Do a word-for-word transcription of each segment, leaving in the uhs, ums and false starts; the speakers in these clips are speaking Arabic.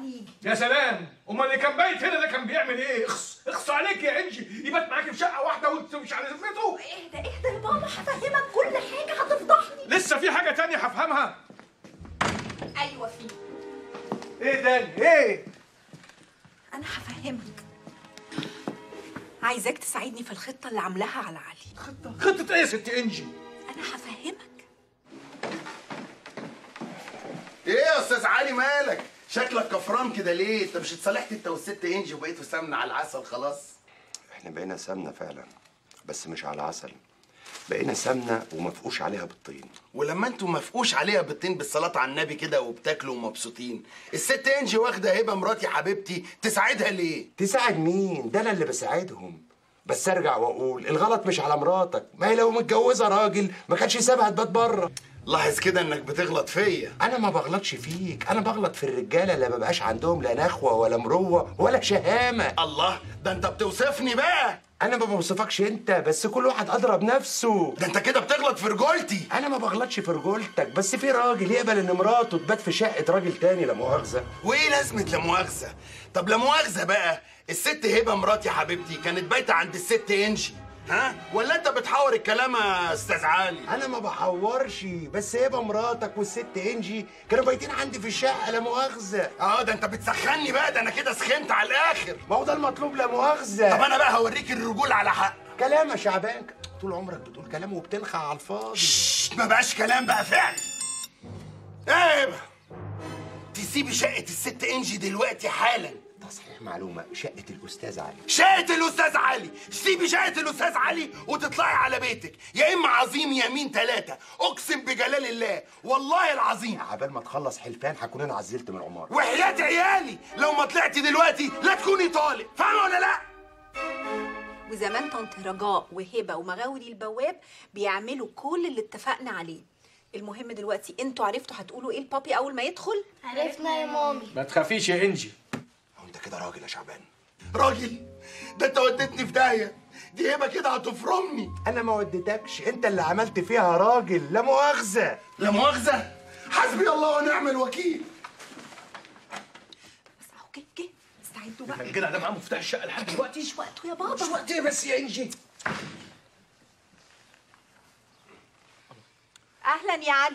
علي يجي. يا سلام، امال اللي كان بايت هنا ده كان بيعمل ايه؟ اخص اخص عليك يا انجي، يبات معاكي في شقه واحده وانت مش على ذمته. اهدى اهدى يا بابا، هفهمك كل حاجه، هتفضحني. لسه في حاجه تانية هفهمها. ايوه في. ايه تاني؟ ايه؟ انا هفهمك. عايزاك تساعدني في الخطه اللي عاملاها على علي. خطه؟ خطه ايه يا ست انجي؟ انا هفهمك. ايه يا استاذ علي مالك؟ شكلك كفران كده ليه؟ انت مش اتصالحت انت والست انجي وبقيتوا سمنه على العسل خلاص؟ احنا بقينا سمنه فعلا، بس مش على عسل. بقينا سمنه ومفقوش عليها بالطين. ولما انتوا مفقوش عليها بالطين بالصلاه على النبي كده وبتاكلوا ومبسوطين، الست انجي واخده هبه مراتي حبيبتي تساعدها ليه؟ تساعد مين؟ ده انا اللي بساعدهم. بس ارجع واقول الغلط مش على مراتك، ما هي لو متجوزه راجل ما كانش سابها تبات بره. لاحظ كده انك بتغلط فيا. انا ما بغلطش فيك، انا بغلط في الرجاله اللي ما بقاش عندهم لا نخوه ولا مروه ولا شهامه. الله، ده انت بتوصفني بقى. انا ما بوصفكش انت، بس كل واحد ادرى بنفسه. ده انت كده بتغلط في رجولتي. انا ما بغلطش في رجولتك، بس في راجل يقبل ان مراته تبات في شقه راجل تاني لا مؤاخذه. وايه لازمه لا مؤاخذه؟ طب لا مؤاخذه بقى، الست هبه مراتي حبيبتي كانت بايته عند الست انجي، ها؟ ولا انت بتحور الكلام يا استاذ علي؟ انا ما بحورش، بس هبه مراتك والست انجي كانوا بايتين عندي في الشقه لا مؤاخذه. اه ده انت بتسخني بقى، ده انا كده سخنت على الاخر. ما هو ده المطلوب لا مؤاخذه. طب انا بقى هوريك الرجول على حق. كلام يا شعبان، طول عمرك بتقول كلام وبتنخع على الفاضي. ششش، ما بقاش كلام بقى فعل. ايه بقى؟ تسيبي شقه الست انجي دلوقتي حالا. تصحيح معلومه، شقه الاستاذ علي. شقه الاستاذ علي، سيبي شقه الاستاذ علي وتطلعي على بيتك، يا اما عظيم يمين ثلاثه، اقسم بجلال الله والله العظيم. عبال ما تخلص حلفان هكون انا عزلت من العماره. وحياه عيالي لو ما طلعتي دلوقتي لا تكوني طالق، فاهمه ولا لا؟ وزمان طنط رجاء وهبه ومغاوري البواب بيعملوا كل اللي اتفقنا عليه. المهم دلوقتي انتوا عرفتوا هتقولوا ايه لبابي اول ما يدخل؟ عرفنا يا مامي. ما تخافيش يا انجي. هو انت كده راجل يا شعبان؟ راجل؟ ده انت وديتني في داهيه، دي هبه كده هتفرمني. انا ما وديتكش، انت اللي عملت فيها راجل لا مؤاخذه. لا مؤاخذه؟ حسبي الله ونعم الوكيل. بس اهو جه جه، استعدوا بقى. الجدع ده معاه مفتاح الشقه لحد دلوقتي؟ مش وقته يا بابا. مش وقت ايه بس يا انجي؟ اهلا يا علي.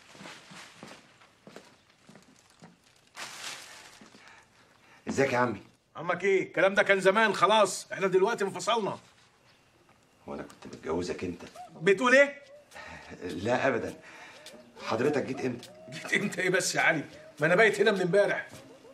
ازيك يا عمي؟ عمك ايه؟ الكلام ده كان زمان خلاص، احنا دلوقتي انفصلنا. هو انا كنت متجوزك انت؟ بتقول ايه؟ لا ابدا. حضرتك جيت امتى؟ جيت امتى ايه بس يا علي؟ ما انا بايت هنا من امبارح.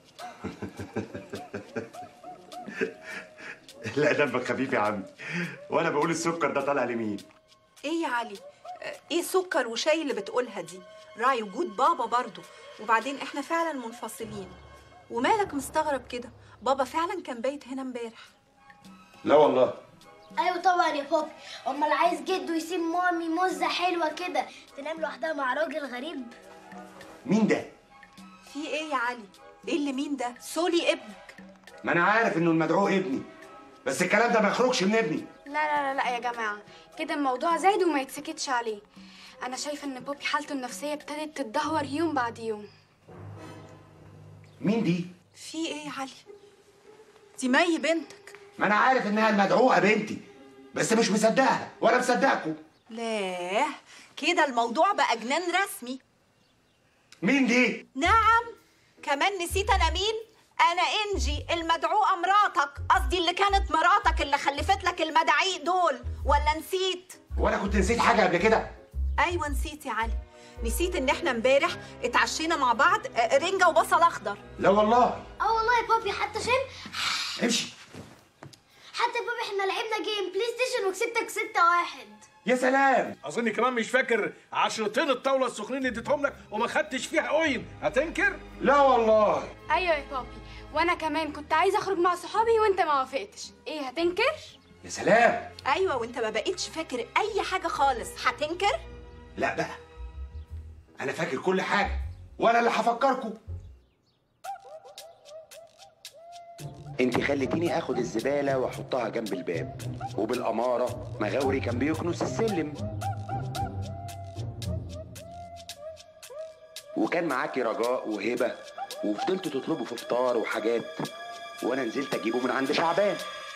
لا دمك خفيف يا عمي، وانا بقول السكر ده طالع لمين؟ ايه يا علي؟ ايه سكر وشاي اللي بتقولها دي؟ راعي وجود بابا برضو، وبعدين احنا فعلا منفصلين. ومالك مستغرب كده؟ بابا فعلا كان بايت هنا امبارح. لا والله. ايوه طبعا يا بابي، امال عايز جده يسيب مامي مزه حلوه كده تنام لوحدها مع راجل غريب؟ مين ده؟ في ايه يا علي؟ ايه اللي مين ده؟ سولي ابنك. ما انا عارف انه المدعو ابني، بس الكلام ده ما يخرجش من ابني. لا لا لا لا يا جماعة، كده الموضوع زايد وما يتسكتش عليه. أنا شايفة إن بوبي حالته النفسية ابتدت تتدهور يوم بعد يوم. مين دي؟ في ايه يا علي؟ دي مي بنتك. ما انا عارف انها المدعوقه بنتي، بس مش مصدقها ولا مصدقكم. لا كده الموضوع بقى جنان رسمي. مين دي؟ نعم، كمان نسيت انا مين؟ انا انجي المدعوقه مراتك، قصدي اللي كانت مراتك اللي خلفت لك المداعيق دول، ولا نسيت؟ وانا كنت نسيت حاجه قبل كده؟ ايوه نسيت يا علي، نسيت ان احنا امبارح اتعشينا مع بعض رنجه وبصل اخضر. لا والله. اه والله يا بابي، حتى شم امشي. حتى يا بابي احنا لعبنا جيم بلاي ستيشن وكسبتك ستة واحد. يا سلام. اظن كمان مش فاكر عشرتين الطاوله السخنين اللي اديتهم لك وما خدتش فيها قويم، هتنكر؟ لا والله. أيوة يا بابي، وأنا كمان كنت عايزة أخرج مع صحابي وأنت ما وافقتش. إيه هتنكر؟ يا سلام. ايوه وانت ما بقيتش فاكر اي حاجه خالص، هتنكر؟ لا بقى، انا فاكر كل حاجه وانا اللي هفكركم. انت خليتيني اخد الزباله واحطها جنب الباب، وبالاماره مغاوري كان بيكنس السلم، وكان معاكي رجاء وهبه وفضلتوا تطلبوا في فطار وحاجات، وانا نزلت اجيبه من عند شعبان.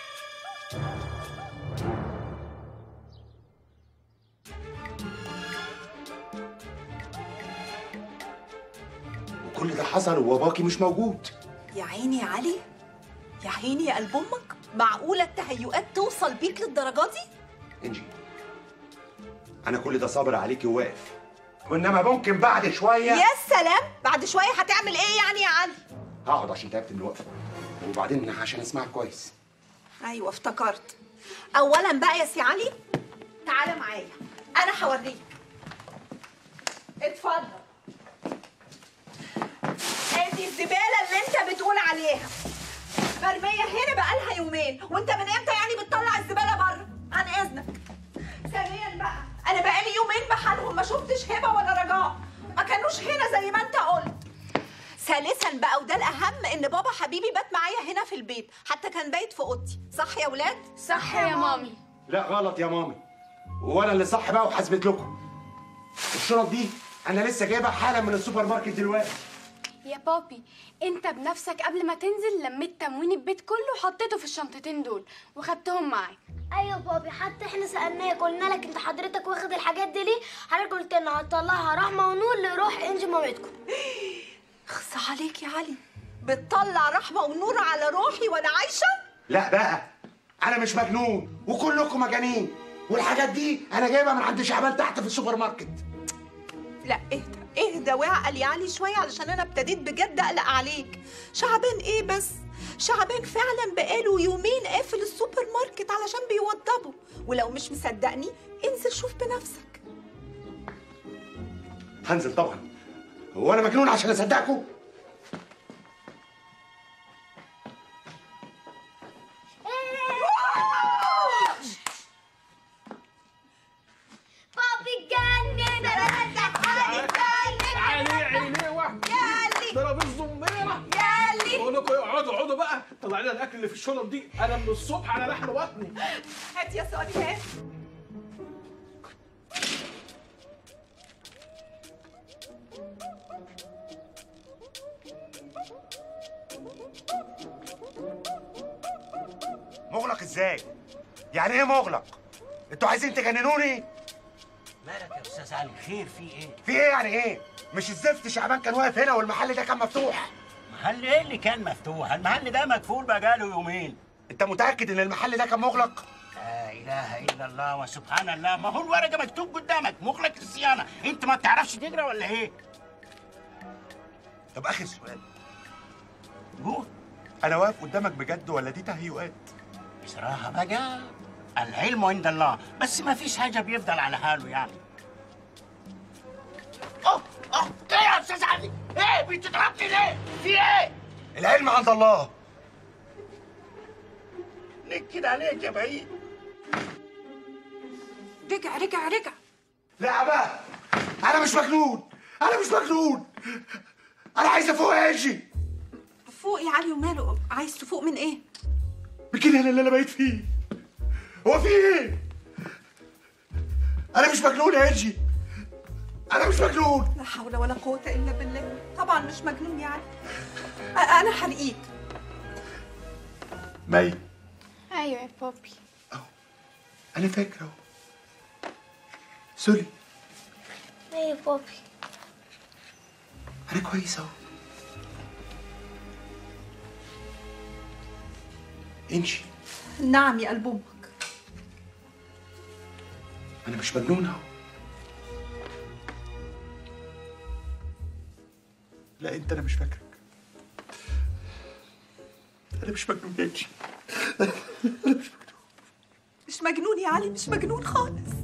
وكل ده حصل وباباكي مش موجود. يا عيني يا علي، يا عيني يا قلب امك، معقوله التهيؤات توصل بيك للدرجه دي؟ انجي، انا كل ده صابر عليكي وواقف، وانما ممكن بعد شويه. يا سلام، بعد شويه هتعمل ايه يعني يا علي؟ هقعد عشان تعبت من الوقفه، وبعدين عشان اسمعك كويس. ايوه افتكرت. اولا بقى يا سي علي، تعالى معايا انا هوريك. اتفضل. ادي الزباله اللي انت بتقول عليها مرميه هنا بقالها يومين، وانت من امتى يعني بتطلع الزباله بره؟ عن اذنك. ثانيا بقى، انا بقالي يومين بحالهم ما شفتش هبه ولا رجاء، ما كانوش هنا زي ما انت قلت. ثالثا بقى، وده الاهم، ان بابا حبيبي بات معايا هنا في البيت، حتى كان بايت في اوضتي. صح يا ولاد؟ صح يا مامي. لا غلط يا مامي، وانا اللي صح بقى وحاسبت لكم. الشنط دي انا لسه جايبها حالا من السوبر ماركت دلوقتي. يا بابي، انت بنفسك قبل ما تنزل لميت تموين البيت كله وحطيته في الشنطتين دول وخدتهم معاك. ايوه بابي، حتى احنا سالناك قلنا لك انت حضرتك واخد الحاجات دي ليه؟ حضرتك قلت لنا هتطلعها رحمه ونور لروح انجي مامتكم. اخص عليك يا علي، بتطلع رحمه ونور على روحي وانا عايشه؟ لا بقى، انا مش مجنون وكلكم مجانين، والحاجات دي انا جايبها من عند شعبان تحت في السوبر ماركت. لا اهدى اهدى واعقل يا علي شويه، علشان انا ابتديت بجد اقلق عليك. شعبان ايه بس؟ شعبان فعلا بقاله يومين قافل السوبر ماركت علشان بيوضبه، ولو مش مصدقني انزل شوف بنفسك. هنزل طبعا، هو انا مجنون عشان اصدقكم؟ بابي اتجنن. علي اتجنن. علي عينيه واحد. يا علي ضرب الزميره. يا علي، بقول لكم اقعدوا اقعدوا بقى، طلع لنا الاكل اللي في الشنط دي، انا من الصبح على لحم بطني. هات يا سؤالي هات. مغلق ازاي؟ يعني ايه مغلق؟ انتوا عايزين تجننوني؟ مالك يا استاذ علي؟ خير، في ايه؟ في ايه يعني ايه؟ مش الزفت شعبان كان واقف هنا والمحل ده كان مفتوح؟ محل ايه اللي كان مفتوح؟ المحل ده مقفول بقاله يومين. انت متاكد ان المحل ده كان مغلق؟ لا اله الا الله وسبحان الله، ما هو الورقه مكتوب قدامك مغلق الصيانه، انت ما بتعرفش تقرا ولا ايه؟ طب اخر سؤال، قول. انا واقف قدامك بجد ولا دي تهيؤات؟ بصراحه بقى العلم عند الله، بس ما فيش حاجه بيفضل على حاله يعني. اوه اوه ايه يا استاذ علي؟ ايه بتضربني ليه؟ في ايه؟ العلم عند الله. نكد عليك يا بعيد. رجع رجع رجع. لا بقى، انا مش مجنون، انا مش مجنون، انا عايز افوق يا انجي. فوق يا علي، وماله؟ عايز تفوق من ايه؟ من كده اللي انا بقيت فيه. هو في ايه؟ انا مش مجنون يا انجي، انا مش مجنون. لا حول ولا قوة إلا بالله، طبعا مش مجنون يا علي. أ- أنا حرقيك. مي، ايوه يا بابي. اهو انا فاكر اهو. سوري. ايه يا بابي؟ انا كويس اهو. انجي، نعم يا قلب أمك. انا مش مجنون اهو. لا انت، انا مش فاكرك. انا مش مجنون يا انجي، انا مش مجنون. مش مجنون يا علي، مش مجنون خالص.